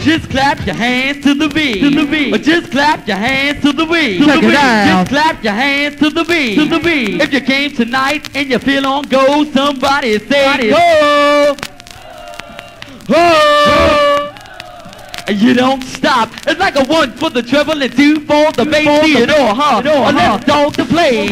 Just clap your hands to the beat. To the beat. Or just clap your hands to the beat. Check it out. Just clap your hands to the beat. To the beat. If you came tonight and you feel on go, somebody say go. Oh. And you don't stop. It's like a 1 for the treble and 2 for the bass. Theodore, huh? Or let's dog to play.